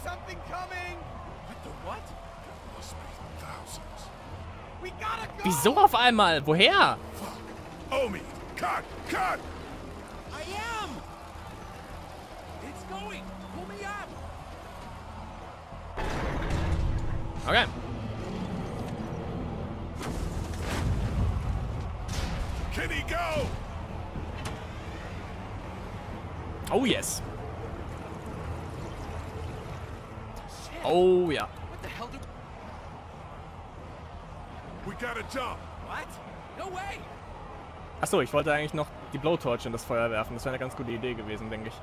something coming. What the what? There must be thousands. We gotta go. Wieso auf einmal? Woher? Fuck. Omi, cut, cut. I am! It's going! Pull me up! Okay. Can he go? Oh yes. Oh ja. What the hell do... We gotta jump. What? No way! Achso, ich wollte eigentlich noch die Blowtorch in das Feuer werfen. Das wäre eine ganz gute Idee gewesen, denke ich.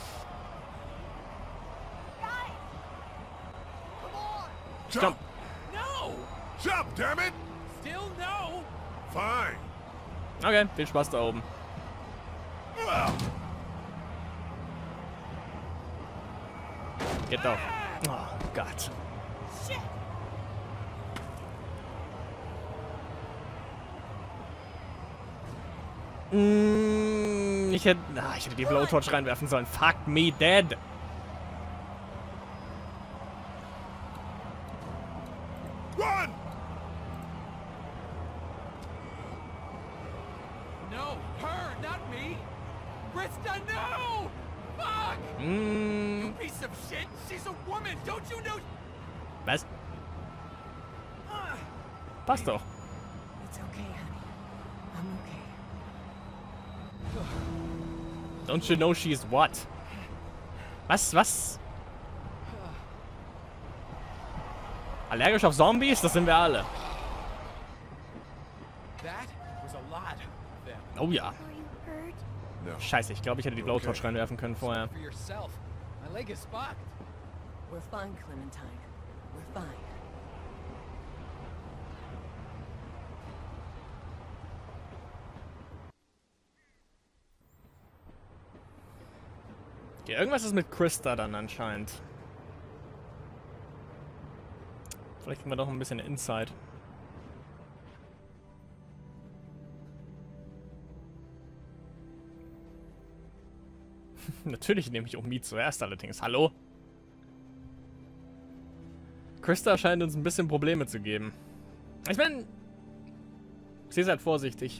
Jump. No! Jump, damn it. Still no! Fine. Okay, viel Spaß da oben. Geht doch. Oh Gott. Shit! Ich hätte die Blowtorch reinwerfen sollen. Fuck me dead. Run. No! Her, not me! Krista, no! Fuck! You piece of shit! She's a woman! Don't you know? Was? Passt doch. It's okay, honey. I'm okay. Don't you know she's what? Was? Allergisch auf Zombies? Das sind wir alle. That was a lot of them. Oh ja. Are you hurt? No. Scheiße, ich glaube, ich hätte die Blowtorch reinwerfen können vorher. For yourself. My leg is fucked. We're fine, Clementine. We're fine. Ja, irgendwas ist mit Krista dann anscheinend. Vielleicht kriegen wir doch ein bisschen Insight. Natürlich nehme ich Omi zuerst allerdings. Hallo? Krista scheint uns ein bisschen Probleme zu geben. Ich meine, sie ist halt vorsichtig.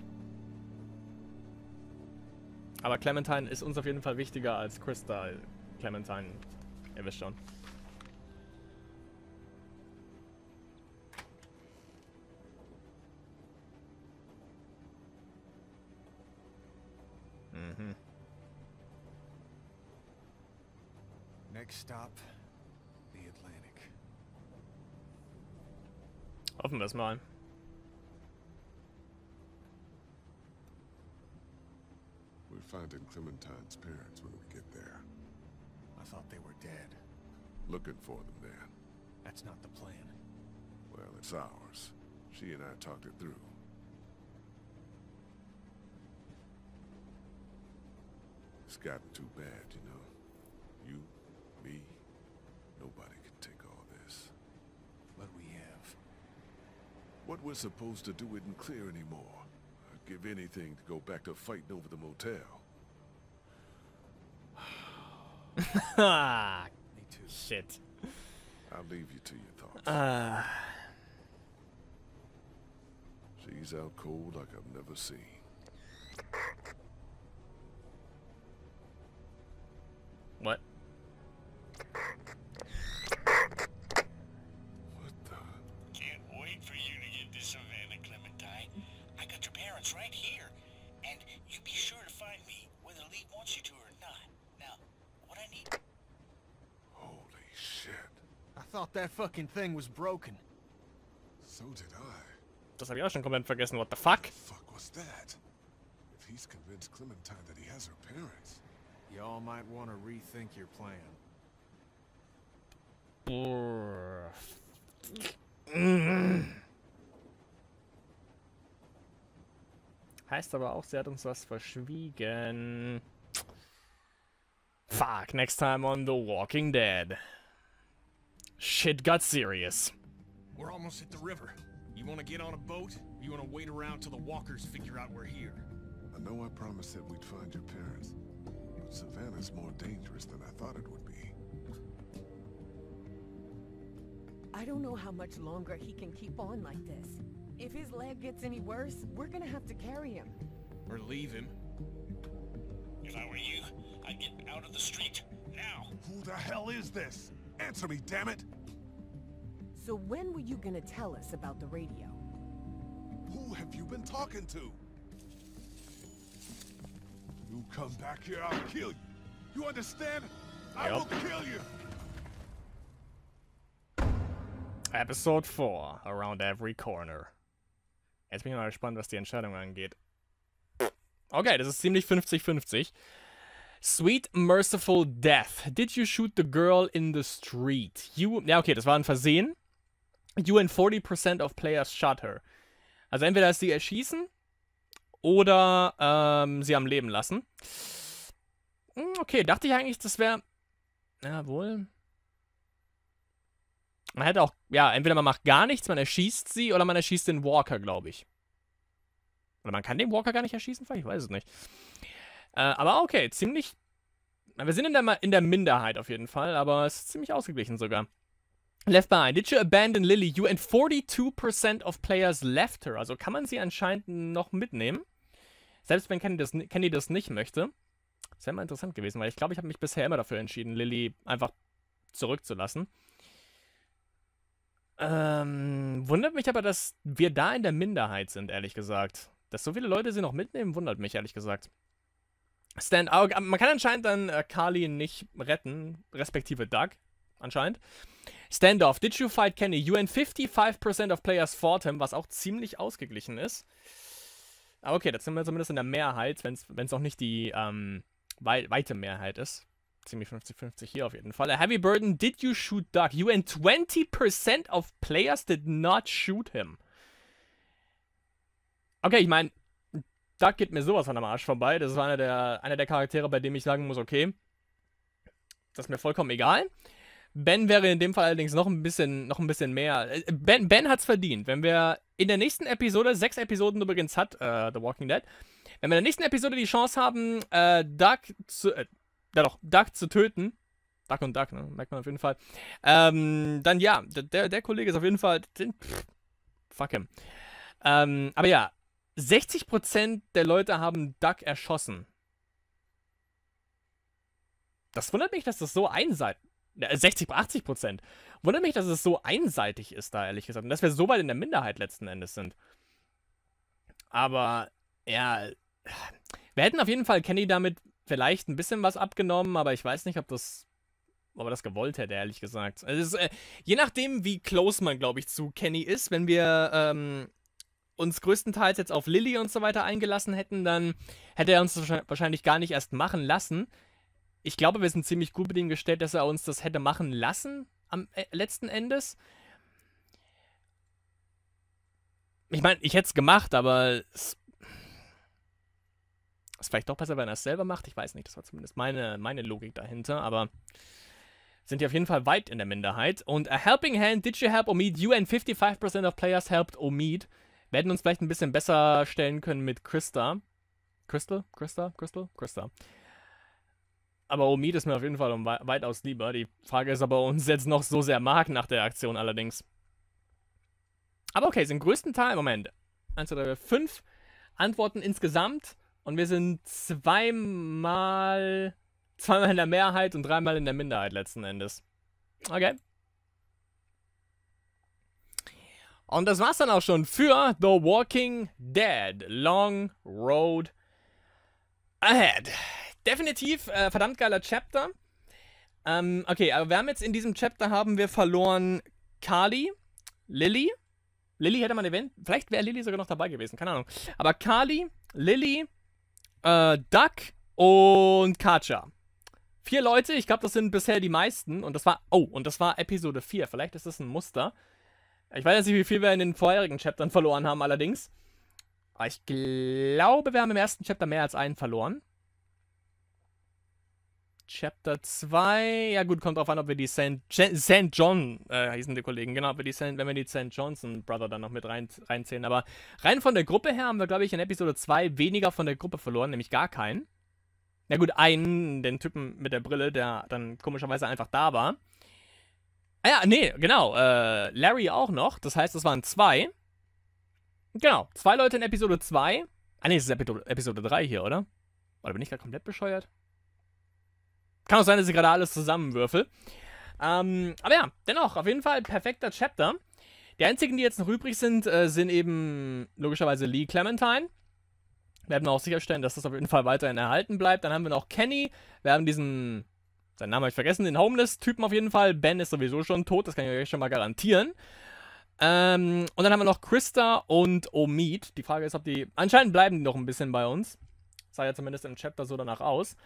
Aber Clementine ist uns auf jeden Fall wichtiger als Krista. Clementine, ihr wisst schon. Next stop, the Atlantic. Hoffen wir es mal. We're finding Clementine's parents when we get there. I thought they were dead. Looking for them then. That's not the plan. Well, it's ours. She and I talked it through. It's gotten too bad, you know. You, me, nobody can take all this. But we have. What we're supposed to do isn't clear anymore. I'd give anything to go back to fighting over the motel. Me too. Shit. I'll leave you to your thoughts. She's out cold like I've never seen. What? What the? Can't wait for you to get to Savannah, Clementine. I got your parents right here. And you be sure to find me, whether Lee wants you to or not. Now, what I need... Holy shit. I thought that fucking thing was broken. So did I. Das habe ich auch schon komplett vergessen. What the fuck? The fuck was that? If he's convinced Clementine that he has her parents. Y'all might want to rethink your plan. Heißt aber auch, sie hat uns was verschwiegen. Fuck, next time on The Walking Dead. Shit got serious. We're almost at the river. You want to get on a boat? Or you want to wait around till the walkers figure out we're here? I know I promised that we'd find your parents. But Savannah's more dangerous than I thought it would be. I don't know how much longer he can keep on like this. If his leg gets any worse, we're gonna have to carry him. Or leave him. If I were you, I'd get out of the street, now. Who the hell is this? Answer me, damn it! So when were you gonna tell us about the radio? Who have you been talking to? You come back here, I'll kill you. You understand? I will kill you! Episode 4, Around Every Corner. Jetzt bin ich mal gespannt, was die Entscheidung angeht. Okay, das ist ziemlich 50-50. Sweet Merciful Death. Did you shoot the girl in the street? Ja, okay, das war ein Versehen. You and 40% of players shot her. Also entweder ist sie erschießen oder sie am Leben lassen. Okay, dachte ich eigentlich, das wäre... Jawohl. Man hätte auch... Ja, entweder man macht gar nichts, man erschießt sie oder man erschießt den Walker, glaube ich. Oder man kann den Walker gar nicht erschießen? Ich weiß es nicht. Aber okay, ziemlich... Wir sind in der Minderheit auf jeden Fall, aber es ist ziemlich ausgeglichen sogar. Left behind. Did you abandon Lily? You and 42% of players left her. Also kann man sie anscheinend noch mitnehmen. Selbst wenn Kenny das nicht möchte. Das wäre mal interessant gewesen, weil ich glaube, ich habe mich bisher immer dafür entschieden, Lily einfach zurückzulassen. Wundert mich aber, dass wir da in der Minderheit sind, ehrlich gesagt. Dass so viele Leute sie noch mitnehmen, wundert mich, ehrlich gesagt. Man kann anscheinend dann Carly nicht retten, respektive Doug, anscheinend. Standoff. Did you fight Kenny? You and 55% of players fought him, was auch ziemlich ausgeglichen ist. Aber okay, das sind wir zumindest in der Mehrheit, wenn es auch nicht die weite Mehrheit ist. Ziemlich 50-50 hier auf jeden Fall. A Heavy Burden. Did you shoot Doug? You and 20% of players did not shoot him. Okay, ich meine, Doug geht mir sowas von am Arsch vorbei. Das ist einer der Charaktere, bei dem ich sagen muss, okay, das ist mir vollkommen egal. Ben wäre in dem Fall allerdings noch ein bisschen mehr. Ben hat's verdient. Wenn wir in der nächsten Episode, 6 Episoden übrigens hat The Walking Dead, wenn wir in der nächsten Episode die Chance haben, Doug zu töten, Duck und Duck, ne? Merkt man auf jeden Fall, dann ja, der Kollege ist auf jeden Fall, fuck him. Aber ja, 60% der Leute haben Doug erschossen. Das wundert mich, dass das so einseitig... 80%. Wundert mich, dass es so einseitig ist da, ehrlich gesagt. Und dass wir so weit in der Minderheit letzten Endes sind. Aber, ja... Wir hätten auf jeden Fall Kenny damit vielleicht ein bisschen was abgenommen, aber ich weiß nicht, ob er das gewollt hätte, ehrlich gesagt. Also je nachdem, wie close man, glaube ich, zu Kenny ist, wenn wir uns größtenteils jetzt auf Lily und so weiter eingelassen hätten, dann hätte er uns das wahrscheinlich gar nicht erst machen lassen. Ich glaube, wir sind ziemlich gut mit ihm gestellt, dass er uns das hätte machen lassen am letzten Endes. Ich meine, ich hätte es gemacht, aber es ist vielleicht doch besser, wenn er es selber macht. Ich weiß nicht, das war zumindest meine Logik dahinter, aber sind die auf jeden Fall weit in der Minderheit. Und a helping hand, did you help Omid? You and 55% of players helped Omid. Wir hätten uns vielleicht ein bisschen besser stellen können mit Krista. Crystal? Aber Omid ist mir auf jeden Fall weitaus lieber. Die Frage ist, ob er uns jetzt noch so sehr mag nach der Aktion allerdings. Aber okay, sind größtenteils, Moment, 1, 2, 3, 5 Antworten insgesamt. Und wir sind zweimal in der Mehrheit und 3-mal in der Minderheit letzten Endes. Okay. Und das war's dann auch schon für The Walking Dead. Long Road Ahead. Definitiv verdammt geiler Chapter. Okay, aber wir haben jetzt in diesem Chapter verloren Carly, Lily. Lily hätte man erwähnt. Vielleicht wäre Lily sogar noch dabei gewesen, keine Ahnung. Aber Carly, Lily, Doug und Katja. 4 Leute, ich glaube, das sind bisher die meisten. Und das war Episode 4. Vielleicht ist das ein Muster. Ich weiß jetzt nicht, wie viel wir in den vorherigen Chaptern verloren haben allerdings. Aber ich glaube, wir haben im ersten Chapter mehr als einen verloren. Chapter 2, ja gut, kommt drauf an, ob wir die St. John, hießen die Kollegen, genau, wenn wir die St. Johnson Brother dann noch mit reinzählen, aber rein von der Gruppe her haben wir, glaube ich, in Episode 2 weniger von der Gruppe verloren, nämlich gar keinen. Na gut, einen, den Typen mit der Brille, der dann komischerweise einfach da war. Ah ja, nee, genau. Larry auch noch. Das heißt, es waren 2. Genau, 2 Leute in Episode 2. Ah nee, es ist Episode 3 hier, oder? Oder bin ich gerade komplett bescheuert? Kann auch sein, dass ich gerade alles zusammenwürfel. Aber ja, dennoch, auf jeden Fall perfekter Chapter. Die einzigen, die jetzt noch übrig sind, sind eben logischerweise Lee Clementine. Wir werden auch sicherstellen, dass das auf jeden Fall weiterhin erhalten bleibt. Dann haben wir noch Kenny. Wir haben diesen, seinen Namen habe ich vergessen, den Homeless-Typen auf jeden Fall. Ben ist sowieso schon tot, das kann ich euch schon mal garantieren. Und dann haben wir noch Krista und Omid. Die Frage ist, ob die, anscheinend bleiben die noch ein bisschen bei uns. Sah ja zumindest im Chapter so danach aus.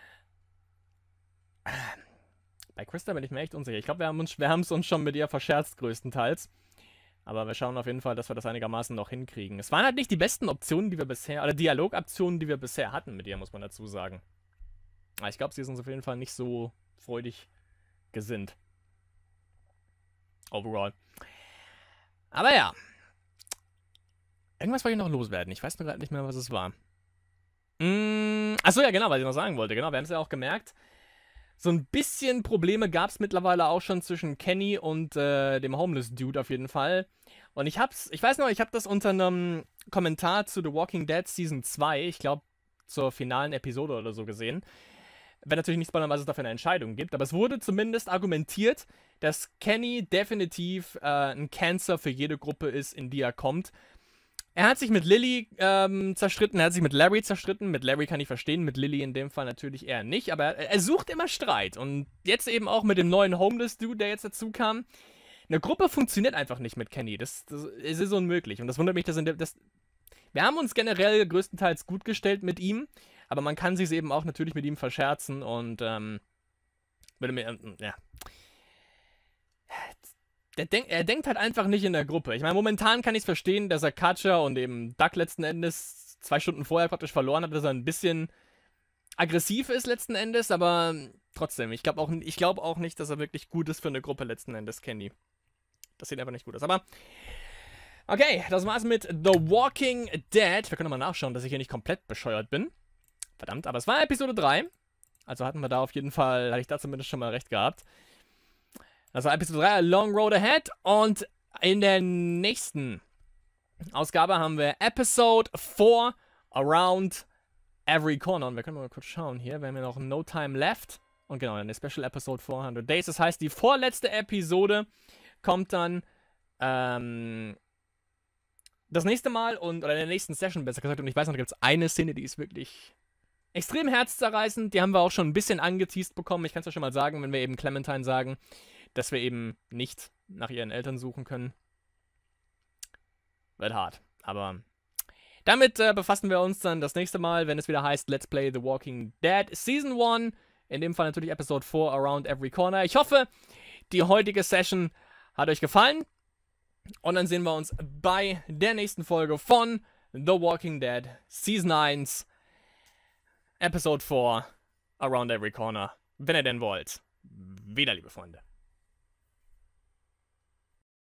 Bei Krista bin ich mir echt unsicher. Ich glaube, wir haben es uns schon mit ihr verscherzt, größtenteils. Aber wir schauen auf jeden Fall, dass wir das einigermaßen noch hinkriegen. Es waren halt nicht die besten Optionen, die wir bisher, oder Dialogoptionen, die wir bisher hatten mit ihr, muss man dazu sagen. Aber ich glaube, sie ist uns auf jeden Fall nicht so freudig gesinnt. Overall. Aber ja. Irgendwas wollte ich noch loswerden. Ich weiß nur gerade nicht mehr, was es war. Achso, ja, genau, was ich noch sagen wollte. Genau, wir haben es ja auch gemerkt. So ein bisschen Probleme gab es mittlerweile auch schon zwischen Kenny und dem Homeless Dude auf jeden Fall. Und ich weiß noch, ich habe das unter einem Kommentar zu The Walking Dead Season 2, ich glaube zur finalen Episode oder so gesehen. Wenn natürlich nicht spoilern, was es da für eine Entscheidung gibt, aber es wurde zumindest argumentiert, dass Kenny definitiv ein Cancer für jede Gruppe ist, in die er kommt. Er hat sich mit Lily zerstritten, er hat sich mit Larry zerstritten. Mit Larry kann ich verstehen, mit Lily in dem Fall natürlich eher nicht. Aber er sucht immer Streit. Und jetzt eben auch mit dem neuen Homeless-Dude, der jetzt dazu kam. Eine Gruppe funktioniert einfach nicht mit Kenny. Das ist unmöglich. Und das wundert mich, wir haben uns generell größtenteils gut gestellt mit ihm. Aber man kann sich eben auch natürlich mit ihm verscherzen. Und, ja. Er denkt halt einfach nicht in der Gruppe. Ich meine, momentan kann ich es verstehen, dass er Katja und eben Duck letzten Endes 2 Stunden vorher praktisch verloren hat, dass er ein bisschen aggressiv ist letzten Endes, aber trotzdem, ich glaube auch nicht, dass er wirklich gut ist für eine Gruppe letzten Endes, Kenny. Das sieht einfach nicht gut aus, aber okay, das war's mit The Walking Dead. Wir können nochmal nachschauen, dass ich hier nicht komplett bescheuert bin. Verdammt, aber es war Episode 3. Also hatte ich da zumindest schon mal recht gehabt. Das war Episode 3, A Long Road Ahead. Und in der nächsten Ausgabe haben wir Episode 4, Around Every Corner. Und wir können mal kurz schauen hier. Wir haben ja noch No Time Left. Und genau, eine Special Episode 400 Days. Das heißt, die vorletzte Episode kommt dann das nächste Mal oder in der nächsten Session, besser gesagt. Und ich weiß noch, da gibt es eine Szene, die ist wirklich extrem herzzerreißend. Die haben wir auch schon ein bisschen angeteased bekommen. Ich kann es ja schon mal sagen, wenn wir eben Clementine sagen, dass wir eben nicht nach ihren Eltern suchen können. Wird hart. Aber damit befassen wir uns dann das nächste Mal, wenn es wieder heißt Let's Play The Walking Dead Season 1. In dem Fall natürlich Episode 4, Around Every Corner. Ich hoffe, die heutige Session hat euch gefallen. Und dann sehen wir uns bei der nächsten Folge von The Walking Dead Season 1, Episode 4, Around Every Corner. Wenn ihr denn wollt. Wieder, liebe Freunde.